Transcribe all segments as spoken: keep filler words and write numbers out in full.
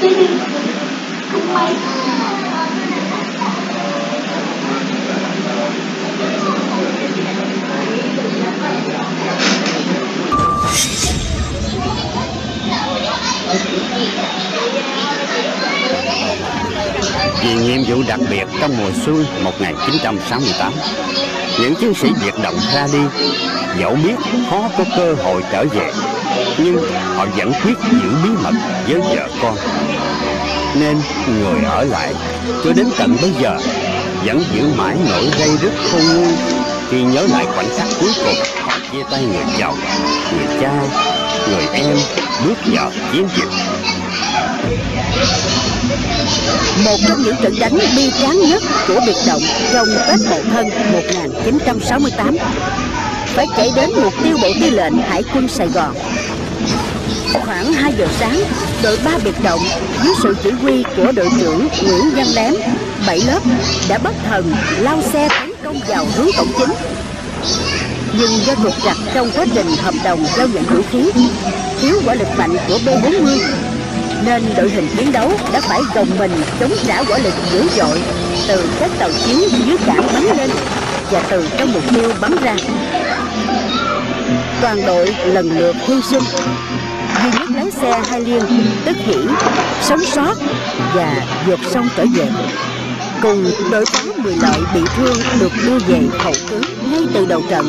Vì nhiệm vụ đặc biệt trong mùa xuân một nghìn chín trăm sáu mươi tám, những chiến sĩ biệt động ra đi, dẫu biết khó có cơ hội trở về, nhưng họ vẫn quyết giữ bí mật với vợ con. Nên người ở lại cho đến tận bây giờ vẫn giữ mãi nỗi ray rứt khôn nguôi khi nhớ lại khoảnh khắc cuối cùng họ chia tay người chồng, người cha, người em bước vào chiến dịch. Một trong những trận đánh bi tráng nhất của biệt động trong Tết Mậu Thân một nghìn chín trăm sáu mươi tám phải kể đến mục tiêu Bộ Tư lệnh Hải quân Sài Gòn. Khoảng hai giờ sáng, đội ba biệt động dưới sự chỉ huy của đội trưởng Nguyễn Văn Lém, bảy lớp đã bất thần lao xe tấn công vào hướng cổng chính. Nhưng do trục trặc trong quá trình hợp đồng giao nhận vũ khí, thiếu hỏa lực mạnh của B bốn mươi, nên đội hình chiến đấu đã phải gồng mình chống trả hỏa lực dữ dội từ các tàu chiến dưới cảng bắn lên và từ trong mục tiêu bắn ra. Toàn đội lần lượt hy sinh, duy nhất lái xe Hai Liên Tức Hỷ sống sót và vượt sông trở về, cùng đội phó Mười Lợi bị thương được đưa về hậu cứu ngay từ đầu trận.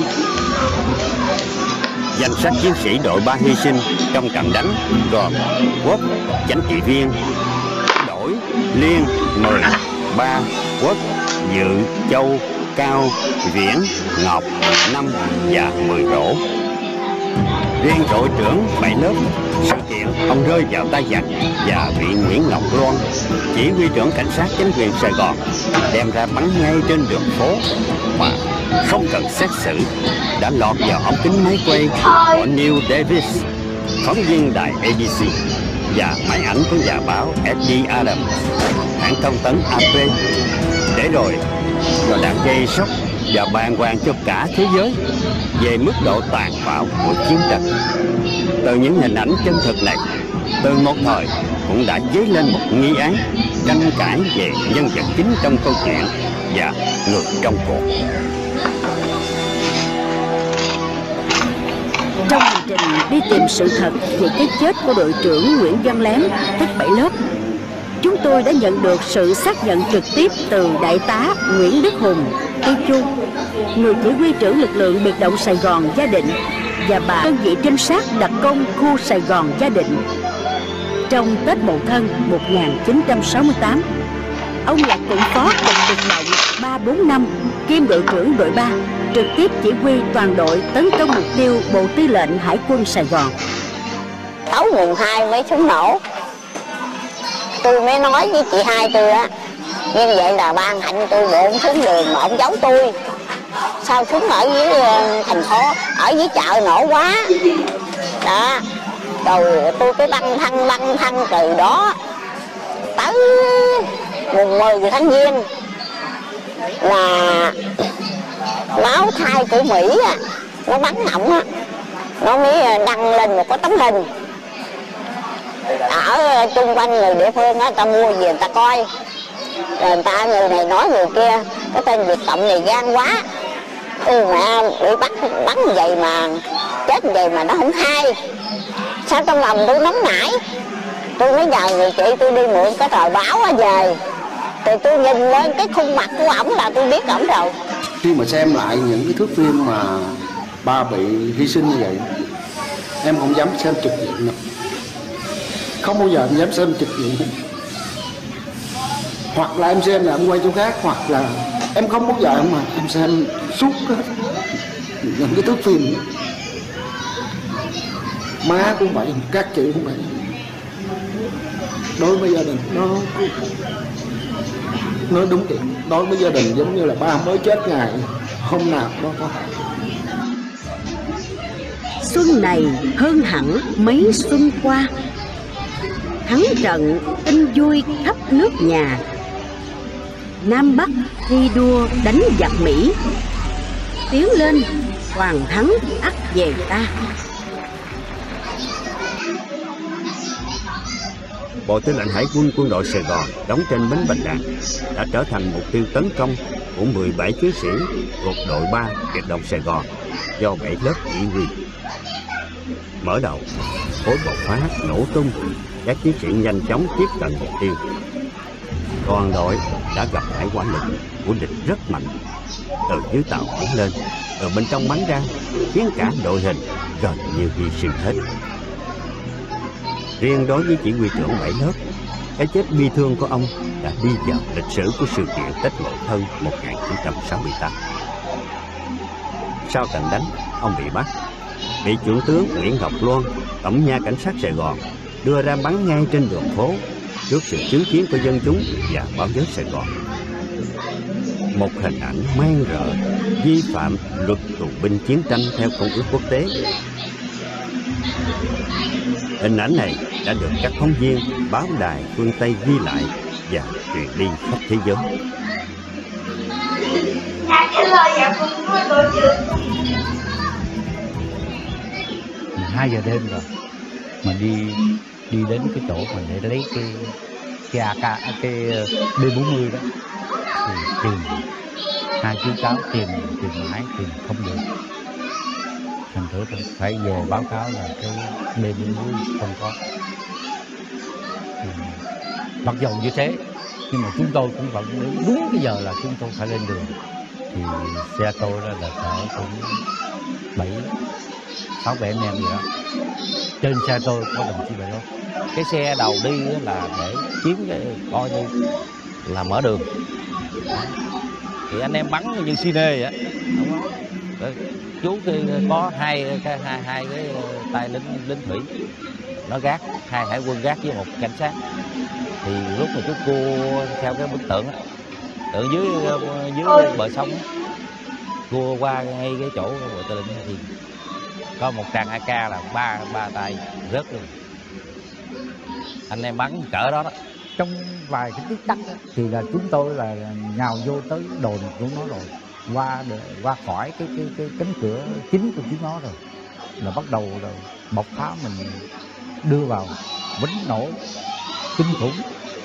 Danh sách chiến sĩ đội ba hy sinh trong trận đánh gồm Quốc, chánh trị viên, Đổi, Liên, Mười, Ba, Quốc, Dự, Châu, Cao, Viễn, Ngọc, Năm và Mười Rỗ. Riêng đội trưởng bảy lớp, sự kiện ông rơi vào tay giặc và bị Nguyễn Ngọc Loan, chỉ huy trưởng cảnh sát chính quyền Sài Gòn, đem ra bắn ngay trên đường phố mà không cần xét xử, đã lọt vào ống kính máy quay của Neil Davis, phóng viên đài A B C, và máy ảnh của nhà báo Eddie Adams, hãng thông tấn A P, để rồi nó đã gây sốc và bàng hoàng cho cả thế giới về mức độ tàn bạo của chiến tranh. Từ những hình ảnh chân thực này, từ một thời cũng đã dấy lên một nghi án tranh cãi về nhân vật chính trong câu chuyện và người trong cuộc. Trong hành trình đi tìm sự thật về cái chết của đội trưởng Nguyễn Văn Lém, tức bảy lớp, chúng tôi đã nhận được sự xác nhận trực tiếp từ Đại tá Nguyễn Đức Hùng, Tây Chu, người chỉ huy trưởng lực lượng biệt động Sài Gòn Gia Định, và bà đơn vị trinh sát đặc công khu Sài Gòn Gia Định. Trong Tết Mậu Thân một nghìn chín trăm sáu mươi tám, ông là cụm phó cục biệt động ba bốn năm, kiêm đội trưởng đội ba, trực tiếp chỉ huy toàn đội tấn công mục tiêu Bộ Tư lệnh Hải quân Sài Gòn. Tối mùng hai mấy súng nổ, tôi mới nói với chị hai tôi á, như vậy là ban hạnh tôi bộ ông xuống đường mà ông giấu tôi. Sao súng ở dưới thành phố, ở dưới chợ nổ quá đó. Rồi tôi cái băng thăng băng thăng từ đó tới mùng mười tháng Giêng là báo thai của Mỹ á, nó bắn nỏng á, nó mới đăng lên một cái tấm hình ở chung quanh người địa phương á, ta mua về người ta coi, rồi người ta người này nói người kia, cái tên Việt Cộng này gan quá, ừ mẹ bị bắt bắn vậy mà chết vậy mà nó không hay. Sao trong lòng tôi nóng nảy, tôi mới nhờ người chị tôi đi mượn cái tờ báo á về, thì tôi nhìn lên cái khuôn mặt của ổng là tôi biết ổng rồi. Khi mà xem lại những cái thước phim mà ba bị hy sinh như vậy, em không dám xem trực diện nữa, không bao giờ em dám xem trực diện. Hoặc là em xem là em quay chỗ khác, hoặc là em không bao giờ mà em xem suốt những cái thước phim. Má cũng vậy, các chị cũng vậy. Đối với gia đình nó nói đúng thiệt, đối với gia đình giống như là ba mới chết ngày hôm nào đó có. Xuân này hơn hẳn mấy xuân qua, thắng trận tin vui khắp nước nhà. Nam Bắc thi đua đánh giặc Mỹ, tiến lên toàn thắng ắt về ta. Bộ Tư lệnh Hải quân Quân đội Sài Gòn đóng trên bến Bạch Đằng đã trở thành mục tiêu tấn công của mười bảy chiến sĩ thuộc đội ba biệt động Sài Gòn do bảy lớp chỉ huy. Mở đầu, khối bộc phá nổ tung, các chiến sĩ nhanh chóng tiếp cận mục tiêu. Toàn đội đã gặp phải quả lực của địch rất mạnh, từ dưới tàu bắn lên, từ bên trong bắn ra, khiến cả đội hình gần như hy sinh hết. Riêng đối với chỉ huy trưởng bảy lớp, cái chết bi thương của ông đã đi vào lịch sử của sự kiện Tết Mậu Thân một nghìn chín trăm sáu mươi tám. Sau trận đánh, ông bị bắt, bị Chủ tướng Nguyễn Ngọc Loan, Tổng nha cảnh sát Sài Gòn đưa ra bắn ngay trên đường phố trước sự chứng kiến của dân chúng và báo giới Sài Gòn. Một hình ảnh man rợ, vi phạm luật tù binh chiến tranh theo công ước quốc tế. Hình ảnh này đã được các phóng viên, báo đài phương Tây ghi lại và truyền đi khắp thế giới. Hai giờ đêm rồi mà đi đi đến cái chỗ mà để lấy cái cái a ca cái B bốn mươi đó thì tìm hai chú cháu tìm tìm mãi tìm không được, thành thử phải về báo cáo là cái B bốn mươi không có. Thì mặc dù như thế nhưng mà chúng tôi cũng vẫn đến đúng cái giờ là chúng tôi phải lên đường. Thì xe tôi đó là cỡ cũng bảy sáu bảy anh em gì đó. Trên xe tôi có đồng chí Bảy Lốt. Cái xe đầu đi là để chiếm cái coi như là mở đường. Thì anh em bắn như cine vậy. Đúng không? Rồi, chú kia có hai cái hai, hai cái tay lính lính thủy, nó gác hai hải quân gác với một cảnh sát. Thì lúc mà chú cua theo cái bức tượng á, tượng dưới dưới bờ sông á, cua qua ngay cái chỗ Bộ Tư lệnh thì có một tràng a ca là ba ba tay rớt luôn. Anh em bắn cỡ đó đó. Trong vài cái tích tắc thì là chúng tôi là nhào vô tới đồn của nó rồi, qua qua khỏi cái cái cái cánh cửa chính của chúng nó rồi, là bắt đầu rồi bộc phá mình đưa vào bắn nổ kinh khủng,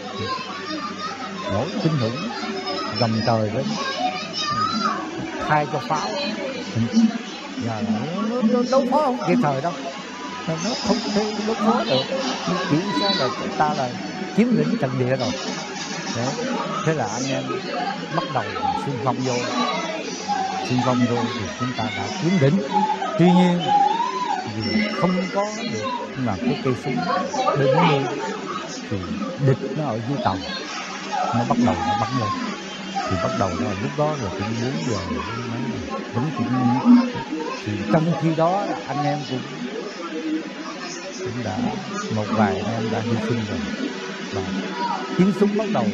nổ kinh khủng gầm trời lên thay cho pháo. Giờ nó, nó đấu phó không kịp thời đâu, nó không thể đấu phó được, chỉ sao là chúng ta là chiếm lĩnh trận địa rồi. Đấy. Thế là anh em bắt đầu xung phong vô, xung phong vô thì chúng ta đã chiếm lĩnh. Tuy nhiên vì không có được là cái cây súng B bốn mươi thì địch nó ở dưới tàu, nó bắt đầu nó bắn lên. Thì bắt đầu là lúc đó là cũng bốn giờ mấy vẫn cũng thì trong khi đó anh em cũng cũng đã một vài anh em đã hy sinh rồi và tiếng súng bắt đầu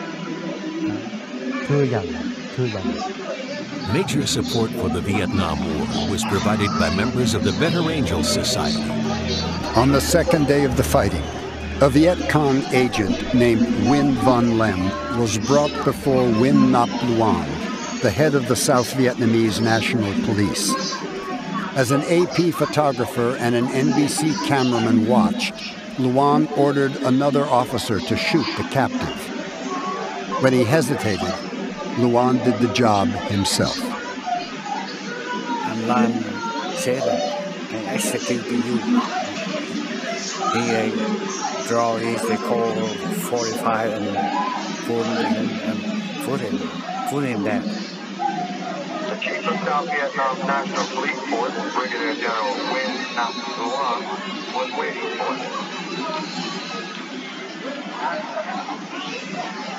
thưa dần thưa dần. Major support for the Vietnam War was provided by members of the Better Angels Society. On the second day of the fighting, a Viet Cong agent named Nguyen Van Lem was brought before Nguyen Nap Luan, the head of the South Vietnamese National Police. As an A P photographer and an N B C cameraman watched, Luan ordered another officer to shoot the captive. When he hesitated, Luan did the job himself. And Lan said, I execute you. He uh, draw his call forty-five and put him, and put him, put him down. The Chief of South Vietnam National Police Force, Brigadier General Nguyen Nap Luan, was waiting for him.